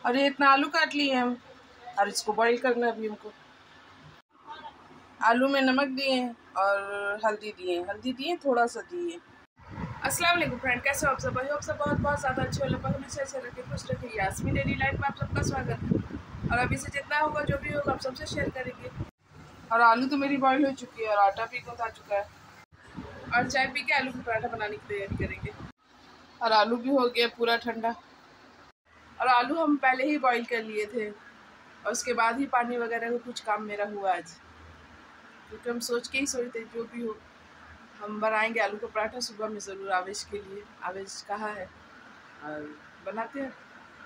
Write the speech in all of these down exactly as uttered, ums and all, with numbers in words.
और ये इतना आलू काट लिए हम और इसको बॉईल करना है अभी हमको। आलू में नमक दिए और हल्दी दिए, हल्दी दिए थोड़ा सा दिए। अस्सलाम वालेकुम फ्रेंड, कैसे हो आप सब? आप सब बहुत बहुत ज़्यादा अच्छे हो, हमेशा अच्छे रखे, खुश रखे। यास्मीन डेली लाइफ में आप सबका स्वागत है। और अभी से जितना होगा जो भी होगा आप सबसे शेयर करेंगे। और आलू तो मेरी बॉईल हो चुकी है और आटा भी गूंथा चुका है और चाय पी के आलू का पराठा बनाने की तैयारी करेंगे। और आलू भी हो गया पूरा ठंडा। और आलू हम पहले ही बॉईल कर लिए थे और उसके बाद ही पानी वगैरह का कुछ काम मेरा हुआ आज, क्योंकि हम सोच के ही सोचते जो भी हो हम बनाएंगे आलू का पराठा सुबह में ज़रूर आवेश के लिए। आवेश कहाँ है और बनाते हैं।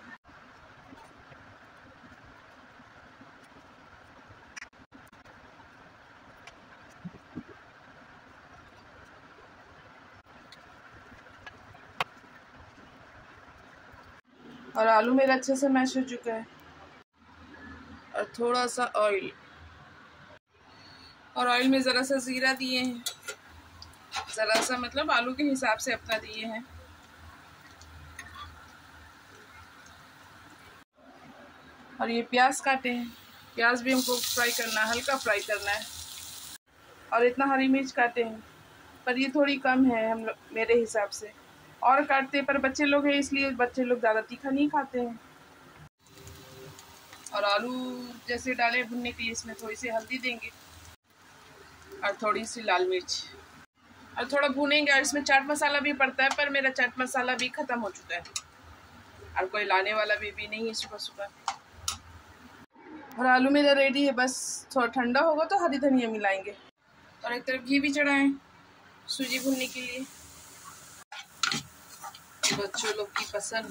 और आलू मेरा अच्छे से मैश हो चुका है। और थोड़ा सा ऑयल, और ऑयल में ज़रा सा ज़ीरा दिए हैं, ज़रा सा मतलब आलू के हिसाब से अपना दिए हैं। और ये प्याज काटे हैं, प्याज भी हमको फ्राई करना है, हल्का फ्राई करना है। और इतना हरी मिर्च काटे हैं, पर ये थोड़ी कम है हम लोग मेरे हिसाब से। और काटते पर बच्चे लोग हैं इसलिए बच्चे लोग ज़्यादा तीखा नहीं खाते हैं। और आलू जैसे डाले भुनने के लिए इसमें थोड़ी सी हल्दी देंगे और थोड़ी सी लाल मिर्च और थोड़ा भूनेंगे। और इसमें चाट मसाला भी पड़ता है, पर मेरा चाट मसाला भी ख़त्म हो चुका है और कोई लाने वाला भी, भी नहीं है सुबह सुबह। और आलू मेरा रेडी है, बस थोड़ा ठंडा होगा तो हरी धनिया मिलाएंगे। और एक तरफ घी भी चढ़ाएं सूजी भुनने के लिए, बच्चों लोग की पसंद।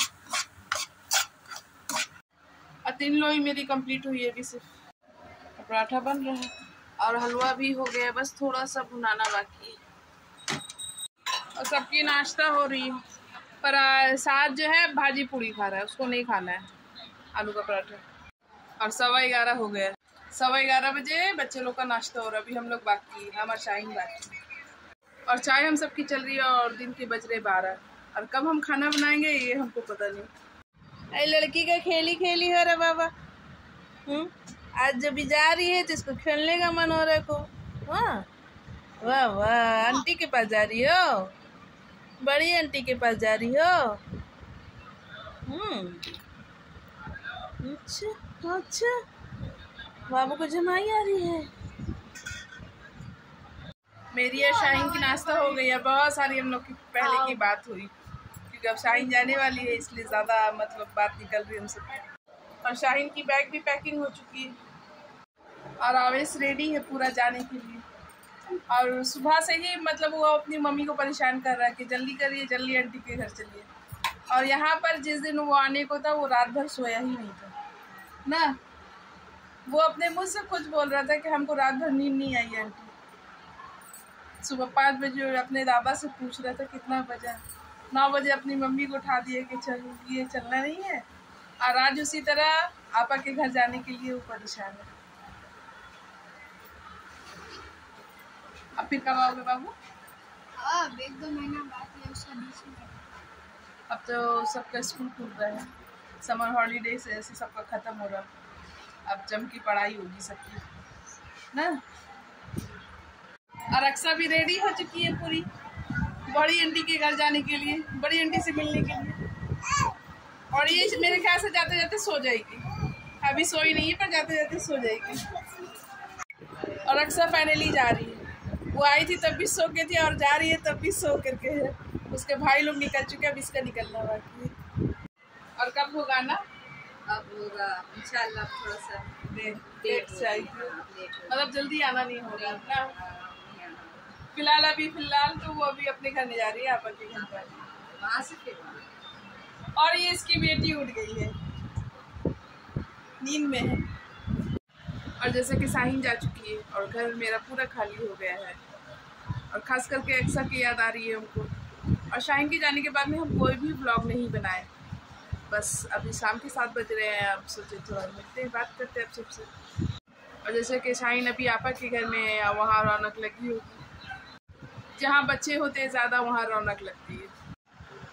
और तीन लोई मेरी कंप्लीट हुई है, अभी सिर्फ पराठा बन रहा है और हलवा भी हो गया, बस थोड़ा सा भुनाना बाकी है। और सबकी नाश्ता हो रही है, पर साथ जो है भाजी पूड़ी खा रहा है, उसको नहीं खाना है आलू का पराठा। और सवा ग्यारह हो गया, सवा ग्यारह बजे बच्चे लोग का नाश्ता हो रहा है, अभी हम लोग बाकी, हम और शाहीन बाकी। और चाय हम सबकी चल रही है और दिन के बज रहे बारह। और कब हम खाना बनाएंगे ये हमको पता नहीं। अरे लड़की का खेली खेली हो रहा बाबा। हम्म आज जब भी जा रही है तो इसको खेलने का मन हो रहा है को। हाँ वाह वाह, आंटी के पास जा रही हो, बड़ी आंटी के पास जा रही हो। हम्म अच्छा अच्छा, बाबू को जमाई आ रही है। मेरी और शाहीन की नाश्ता हो गई है, बहुत सारी हम लोग की पहले की बात हुई, क्योंकि अब शाहीन जाने वाली है इसलिए ज़्यादा मतलब बात निकल रही है हमसे। और शाहीन की बैग भी पैकिंग हो चुकी है और आवेश रेडी है पूरा जाने के लिए। और सुबह से ही मतलब वो अपनी मम्मी को परेशान कर रहा है कि जल्दी करिए, जल्दी आंटी के घर चलिए। और यहाँ पर जिस दिन वो आने को था वो रात भर सोया ही नहीं था ना, वो अपने मुँह से खुद बोल रहा था कि हमको रात भर नींद नहीं आई है आंटी। सुबह पाँच बजे अपने दादा से पूछ रहा था कितना बजा, नौ बजे अपनी मम्मी को उठा दिए कि चल ये चलना नहीं है। और आज उसी तरह आपा के घर जाने के लिए वो परेशान है। अब फिर कब आओगे बाबू? अब एक दो महीना बाद है उसका बीच में। अब तो सबका स्कूल खुल रहा है, समर हॉलीडे से ऐसे सबका ख़त्म हो रहा, अब जम की पढ़ाई होगी सबकी ना। और अक्सा भी रेडी हो चुकी है पूरी बड़ी आंटी के घर जाने के लिए, बड़ी आंटी से मिलने के लिए। और ये मेरे ख्याल से जाते जाते सो जाएगी, अभी सोई नहीं है पर जाते जाते सो जाएगी। और अक्सा फाइनली जा रही है, वो आई थी तब भी सो के थी और जा रही है तब भी सो करके है। उसके भाई लोग निकल चुके हैं, अब इसका निकलना बाकी है। और कब होगा ना? अब होगा इंशाल्लाह, थोड़ा सा लेट चाहिए, मतलब जल्दी आना नहीं होगा ना। फिलहाल अभी फिलहाल तो वो अभी अपने घर नहीं जा रही है, आप अपने घर पर वहाँ से फिर। और ये इसकी बेटी उठ गई है, नींद में है। और जैसे कि शाहीन जा चुकी है और घर मेरा पूरा खाली हो गया है। और ख़ास करके अक्सा की याद आ रही है हमको। और शाहीन के जाने के बाद में हम कोई भी ब्लॉग नहीं बनाए, बस अभी शाम के सात बज रहे हैं, अब सोचे थोड़ा मिलते हैं, बात करते हैं अब सबसे। और जैसे कि शाहीन अभी आपा के घर में है, वहाँ रौनक लगी होगी, जहाँ बच्चे होते हैं ज़्यादा वहाँ रौनक लगती है।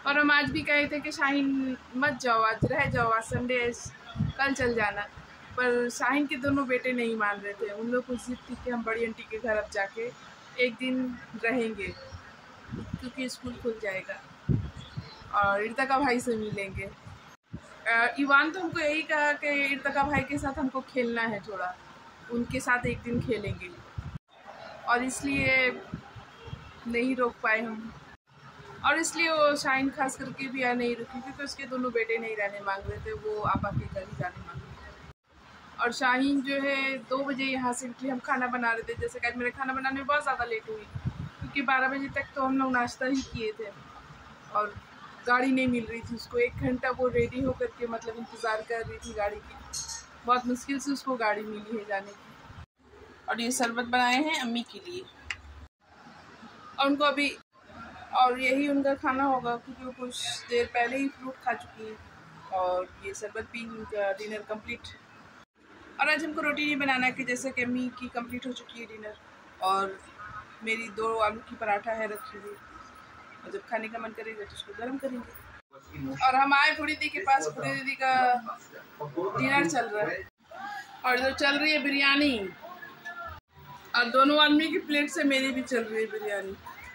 और हम आज भी कहे थे कि शाहीन मत जाओ, आज रह जाओ, आज संडे है, कल चल जाना। पर शाहीन के दोनों बेटे नहीं मान रहे थे। उन लोग को जिद थी कि हम बड़ी आंटी के घर अब जाके एक दिन रहेंगे क्योंकि स्कूल खुल जाएगा और इर्तिका भाई से मिलेंगे। इवान तो हमको यही कहा कि इर्तिका भाई के साथ हमको खेलना है, थोड़ा उनके साथ एक दिन खेलेंगे, और इसलिए नहीं रोक पाए हम। और इसलिए वो शाहीन खास करके भी आ नहीं रुकी क्योंकि उसके दोनों बेटे नहीं रहने मांग रहे थे, वो आपा के घर ही जाने मांग रहे थे। और शाहीन जो है दो बजे यहाँ से निकली, हम खाना बना रहे थे। जैसे कि आज मेरे खाना बनाने में बहुत ज़्यादा लेट हुई क्योंकि बारह बजे तक तो हम लोग नाश्ता ही किए थे और गाड़ी नहीं मिल रही थी उसको। एक घंटा वो रेडी होकर के मतलब इंतज़ार कर रही थी गाड़ी की, बहुत मुश्किल से उसको गाड़ी मिली है जाने की। और ये शरबत बनाए हैं अम्मी के लिए, और उनको अभी और यही उनका खाना होगा क्योंकि वो कुछ देर पहले ही फ्रूट खा चुकी है और ये शरबत पी उनका डिनर कंप्लीट। और आज हमको रोटी नहीं बनाना है कि जैसे कि अम्मी की कंप्लीट हो चुकी है डिनर, और मेरी दो आलू की पराठा है रखी हुई, और जब खाने का मन करेगा तो उसको गर्म करेंगे। और हम आए बूढ़ी दीदी के पास, बूढ़ी दीदी का डिनर चल रहा है और जो चल रही है बिरयानी, और दोनों आदमी की प्लेट से मेरी भी चल रही है बिरयानी।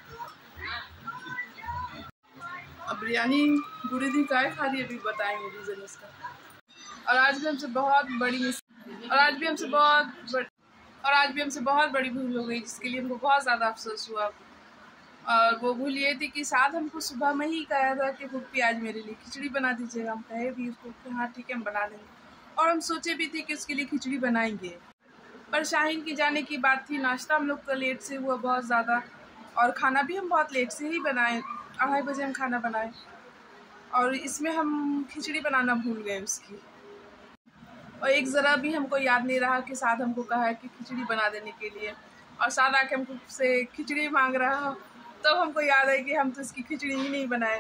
अब बिरयानी बूढ़ी दी काय खा रही है अभी बताएंगे रीज़न इसका। और आज भी हमसे बहुत बड़ी मिस और आज भी हमसे बहुत बड़... और आज भी हमसे बहुत बड़ी भूल हो गई जिसके लिए हमको बहुत ज़्यादा अफसोस हुआ। और वो भूल ये थी कि साथ हमको सुबह में ही कहा था कि भूपी आज मेरे लिए खिचड़ी बना दीजिएगा। हम कहे भी उसको कि हाँ ठीक है हम बना देंगे, और हम सोचे भी थे कि उसके लिए खिचड़ी बनाएंगे। पर शाहीन की जाने की बात थी, नाश्ता हम लोग का लेट से हुआ बहुत ज़्यादा, और खाना भी हम बहुत लेट से ही बनाए, अढ़ाई बजे हम खाना बनाए, और इसमें हम खिचड़ी बनाना भूल गए उसकी। और एक ज़रा भी हमको याद नहीं रहा कि साथ हमको कहा है कि खिचड़ी बना देने के लिए, और साथ आके हमको से खिचड़ी मांग रहा हो तब तो हमको याद है कि हम तो इसकी खिचड़ी ही नहीं बनाए।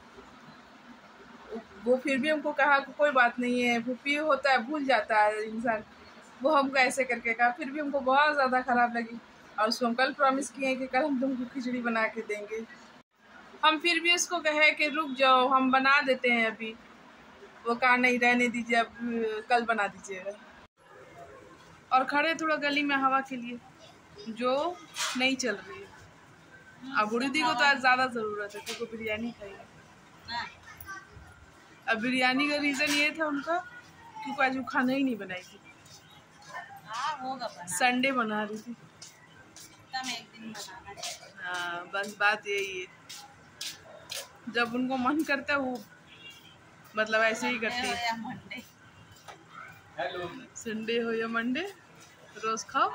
वो फिर भी हमको कहा कि कोई बात नहीं है, भूपी होता है, भूल जाता है इंसान। वो हमको ऐसे करके कहा, फिर भी हमको बहुत ज़्यादा ख़राब लगी, और उसको हम कल प्रॉमिस किए हैं कि कल हम तुमको खिचड़ी बना के देंगे। हम फिर भी उसको कहे कि रुक जाओ हम बना देते हैं अभी, वो कहा नहीं रहने दीजिए, अब कल बना दीजिएगा। और खड़े थोड़ा गली में हवा के लिए जो नहीं चल रही है। अब बूढ़ी दी को तो आज ज़्यादा ज़रूरत है क्योंकि बिरयानी खाई। अब बिरयानी का रीज़न ये था उनका क्योंकि आज वो खाना ही नहीं बनाई थी, संडे बना रही थी। हाँ बस बात यही है, जब उनको मन करता है वो मतलब ऐसे ही करती है। संडे हो या मंडे रोज खाओ।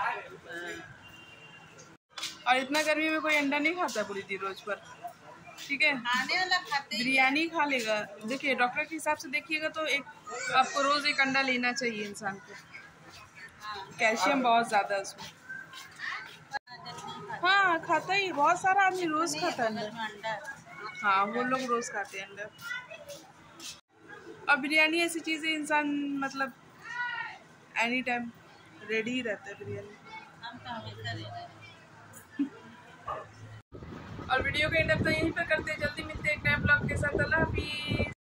और इतना गर्मी में कोई अंडा नहीं खाता पूरी दी रोज पर, ठीक है बिरयानी खा लेगा। देखिए डॉक्टर के हिसाब से देखिएगा तो एक आपको रोज एक अंडा लेना चाहिए इंसान को, कैल्शियम बहुत ज़्यादा है उसमें। हाँ खाता ही बहुत सारा आदमी रोज खाता है अंडा। हाँ वो लोग रोज खाते हैं अंडा। और बिरयानी ऐसी चीज़ है इंसान मतलब एनी टाइम रेडी ही रहता है बिरयानी। और वीडियो का एंड अब तो यहीं पर करते हैं, जल्दी मिलते हैं एक नए ब्लॉग के साथ। अल्लाह हाफिज़।